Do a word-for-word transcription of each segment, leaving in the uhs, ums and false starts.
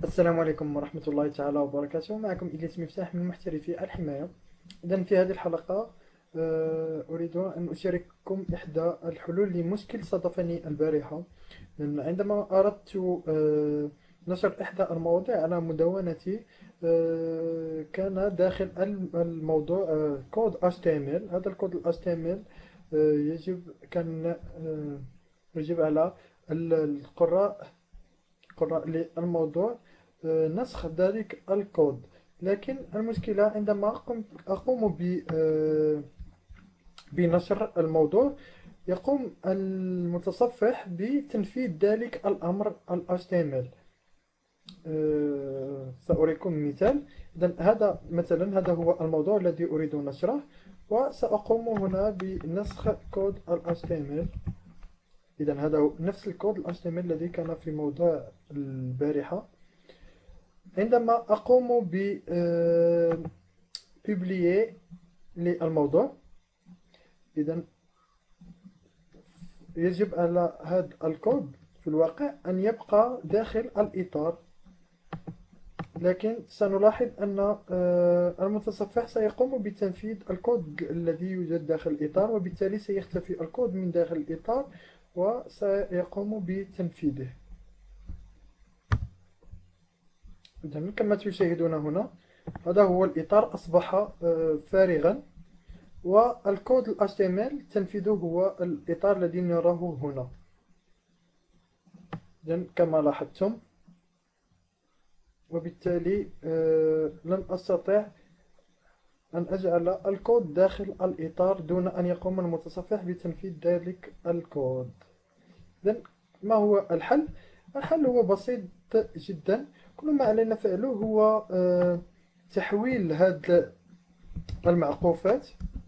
السلام عليكم ورحمة الله تعالى وبركاته. معكم إلياس مفتاح من محترفي الحماية. إذن في هذه الحلقة آه، أريد أن أشارككم إحدى الحلول لمشكل صادفني البارحة. لأن عندما أردت آه، نشر إحدى المواضيع على مدونتي، آه، كان داخل الم- الموضوع آه، كود إتش تي إم إل. هذا الكود ال إتش تي إم إل آه، يجب كان آه، يجب على ال- القراء قراء للموضوع آه، نسخ ذلك الكود. لكن المشكلة عندما أقوم أقوم ب آه، بنشر الموضوع، يقوم المتصفح بتنفيذ ذلك الأمر ال إتش تي إم إل. آه، سأريكم مثال. إذن هذا مثلا هذا هو الموضوع الذي أريد نشره، وسأقوم هنا بنسخ كود ال إتش تي إم إل. إذن هذا هو نفس الكود ال إتش تي إم إل الذي كان في موضوع البارحة. عندما أقوم ب آه، publier للموضوع، إذا يجب على هذا الكود في الواقع أن يبقى داخل الإطار. لكن سنلاحظ أن آه، المتصفح سيقوم بتنفيذ الكود الذي يوجد داخل الإطار، وبالتالي سيختفي الكود من داخل الإطار وسيقوم بتنفيذه. إذن كما تشاهدون هنا، هذا هو الإطار أصبح آه، فارغا، والكود ال إتش تي إم إل تنفيذه هو الإطار الذي نراه هنا. إذن كما لاحظتم، وبالتالي آه، لن أستطيع أن أجعل الكود داخل الإطار دون أن يقوم المتصفح بتنفيذ ذلك الكود. إذن ما هو الحل؟ الحل هو بسيط جدا. كل ما علينا فعله هو آه، تحويل هذه المعقوفات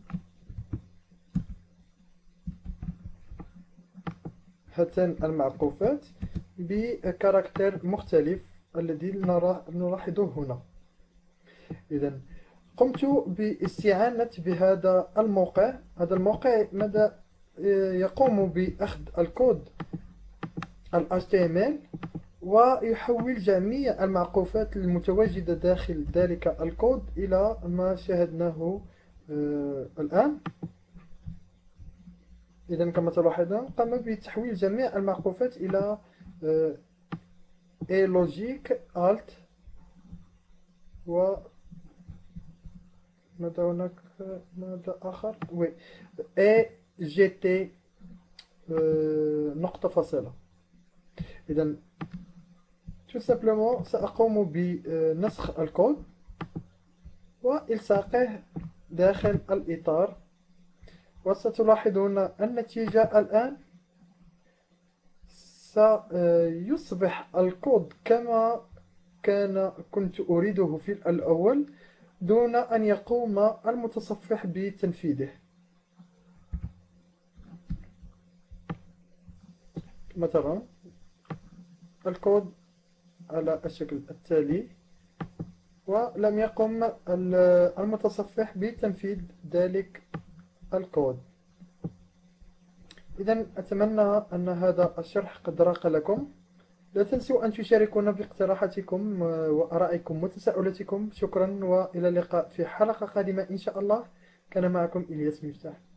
هاتان المعقوفات بكاركتر مختلف الذي نراه نلاحظه هنا. إذا قمت باستعانة بهذا الموقع. هذا الموقع ماذا يقوم بأخذ الكود ال إتش تي إم إل ويحول جميع المعقوفات المتواجدة داخل ذلك الكود إلى ما شاهدناه آه، الآن. إذا كما تلاحظون، قام بتحويل جميع المعقوفات إلى آه، A logic alt، وماذا هناك ماذا آخر وي A جي تي آه، نقطة فاصلة. إذا tout simplement سأقوم بنسخ الكود وإلصاقه داخل الإطار، وستلاحظون النتيجة الآن. سيصبح الكود كما كان كنت أريده في الأول دون أن يقوم المتصفح بتنفيذه. مثلا الكود على الشكل التالي، ولم يقم المتصفح بتنفيذ ذلك الكود. إذا أتمنى أن هذا الشرح قد راق لكم. لا تنسوا أن تشاركونا باقتراحاتكم وآرائكم وتساؤلاتكم. شكرا، وإلى اللقاء في حلقة قادمة إن شاء الله. كان معكم إلياس مفتاح.